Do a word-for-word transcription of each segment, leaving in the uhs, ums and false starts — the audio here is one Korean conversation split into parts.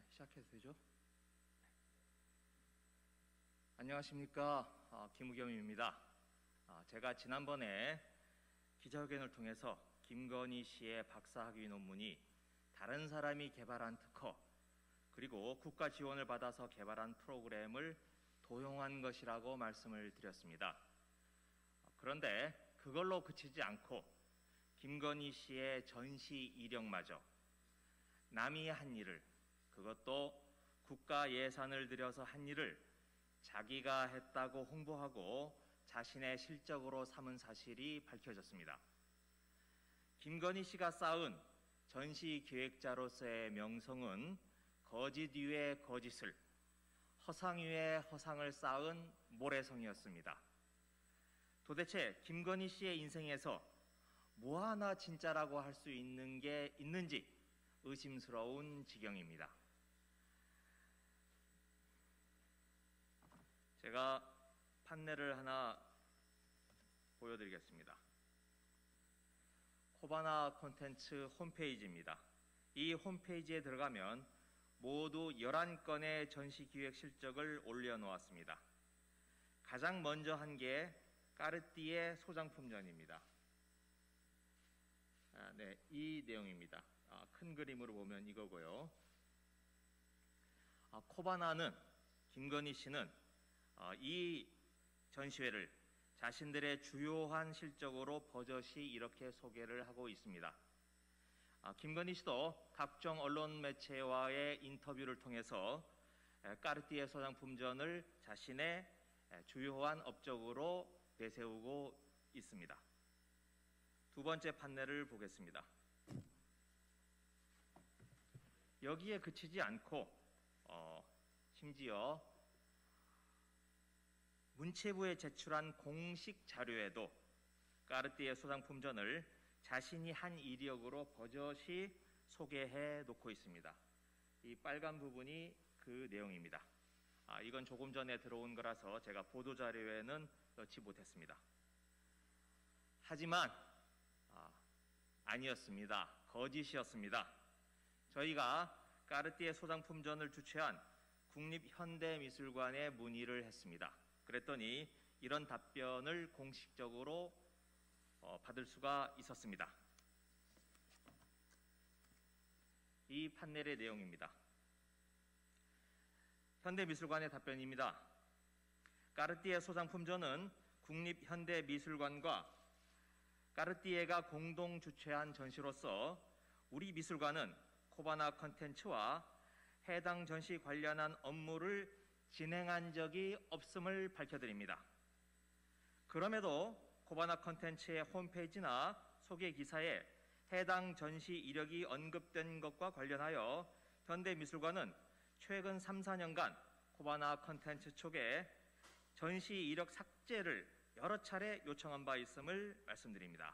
시작해도 되죠? 안녕하십니까. 어, 김우겸입니다. 어, 제가 지난번에 기자회견을 통해서 김건희 씨의 박사학위 논문이 다른 사람이 개발한 특허 그리고 국가 지원을 받아서 개발한 프로그램을 도용한 것이라고 말씀을 드렸습니다. 어, 그런데 그걸로 그치지 않고 김건희 씨의 전시 이력마저 남이 한 일을, 그것도 국가 예산을 들여서 한 일을 자기가 했다고 홍보하고 자신의 실적으로 삼은 사실이 밝혀졌습니다. 김건희 씨가 쌓은 전시 기획자로서의 명성은 거짓 위에 거짓을, 허상 위에 허상을 쌓은 모래성이었습니다. 도대체 김건희 씨의 인생에서 뭐 하나 진짜라고 할 수 있는 게 있는지 의심스러운 지경입니다. 제가 판넬을 하나 보여드리겠습니다. 코바나 콘텐츠 홈페이지입니다. 이 홈페이지에 들어가면 모두 열한 건의 전시기획 실적을 올려놓았습니다. 가장 먼저 한 게 까르띠에 소장품전입니다. 아, 네, 이 내용입니다. 아, 큰 그림으로 보면 이거고요. 아, 코바나는, 김건희 씨는 아, 이 전시회를 자신들의 주요한 실적으로 버젓이 이렇게 소개를 하고 있습니다. 아, 김건희 씨도 각종 언론 매체와의 인터뷰를 통해서 까르띠에 소장품전을 자신의 주요한 업적으로 내세우고 있습니다. 두 번째 판넬을 보겠습니다. 여기에 그치지 않고 어, 심지어 문체부에 제출한 공식 자료에도 까르띠에 소장품전을 자신이 한 이력으로 버젓이 소개해 놓고 있습니다. 이 빨간 부분이 그 내용입니다. 아, 이건 조금 전에 들어온 거라서 제가 보도자료에는 넣지 못했습니다. 하지만 아, 아니었습니다. 거짓이었습니다. 저희가 까르띠에 소장품전을 주최한 국립현대미술관에 문의를 했습니다. 그랬더니 이런 답변을 공식적으로 어, 받을 수가 있었습니다. 이 판넬의 내용입니다. 현대미술관의 답변입니다. 까르띠에 소장품전은 국립현대미술관과 까르띠에가 공동 주최한 전시로서 우리 미술관은 코바나 콘텐츠와 해당 전시 관련한 업무를 진행한 적이 없음을 밝혀드립니다. 그럼에도 코바나 콘텐츠의 홈페이지나 소개 기사에 해당 전시 이력이 언급된 것과 관련하여 현대미술관은 최근 삼, 사 년간 코바나 콘텐츠 쪽에 전시 이력 삭제를 여러 차례 요청한 바 있음을 말씀드립니다.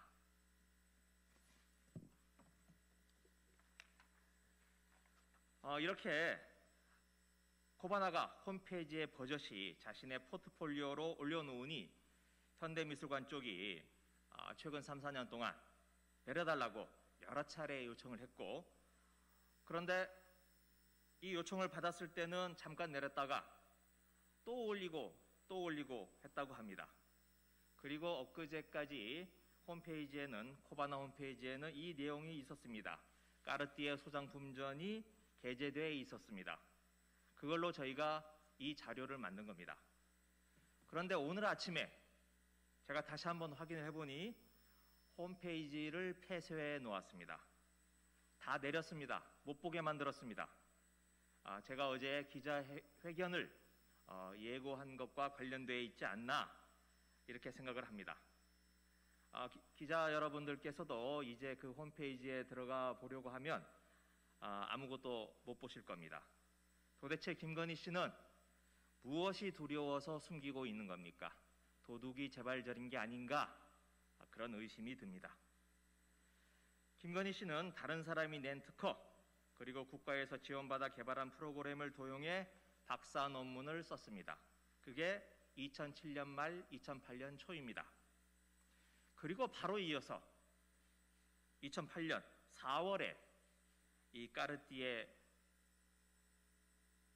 어, 이렇게 코바나가 홈페이지에 버젓이 자신의 포트폴리오로 올려놓으니 현대미술관 쪽이 어, 최근 삼, 사 년 동안 내려달라고 여러 차례 요청을 했고, 그런데 이 요청을 받았을 때는 잠깐 내렸다가 또 올리고 또 올리고 했다고 합니다. 그리고 엊그제까지 홈페이지에는, 코바나 홈페이지에는 이 내용이 있었습니다. 까르띠에 소장품전이 게재되어 있었습니다. 그걸로 저희가 이 자료를 만든 겁니다. 그런데 오늘 아침에 제가 다시 한번 확인을 해보니 홈페이지를 폐쇄해 놓았습니다. 다 내렸습니다. 못 보게 만들었습니다. 아, 제가 어제 기자회견을 어, 예고한 것과 관련되어 있지 않나 이렇게 생각을 합니다. 아, 기, 기자 여러분들께서도 이제 그 홈페이지에 들어가 보려고 하면 아, 아무것도 못 보실 겁니다. 도대체 김건희 씨는 무엇이 두려워서 숨기고 있는 겁니까? 도둑이 재발절인 게 아닌가? 아, 그런 의심이 듭니다. 김건희 씨는 다른 사람이 낸 특허 그리고 국가에서 지원받아 개발한 프로그램을 도용해 박사 논문을 썼습니다. 그게 이천칠 년 말 이천팔 년 초입니다. 그리고 바로 이어서 이천팔 년 사월에 이 까르띠에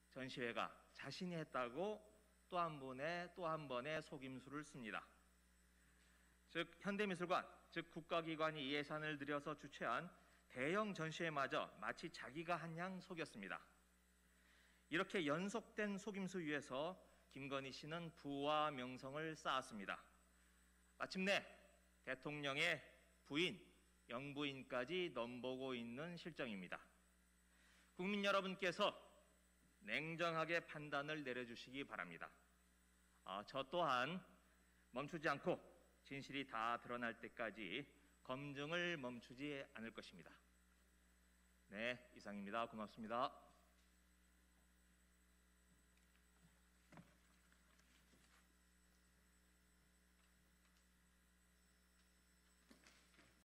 전시회가 자신이 했다고 또 한 번의 또 한 번의 속임수를 씁니다. 즉 현대미술관, 즉 국가기관이 예산을 들여서 주최한 대형 전시회마저 마치 자기가 한 양 속였습니다. 이렇게 연속된 속임수 위에서 김건희 씨는 부와 명성을 쌓았습니다. 마침내 대통령의 부인, 영부인까지 넘보고 있는 실정입니다. 국민 여러분께서 냉정하게 판단을 내려주시기 바랍니다. 아, 저 또한 멈추지 않고 진실이 다 드러날 때까지 검증을 멈추지 않을 것입니다. 네, 이상입니다. 고맙습니다.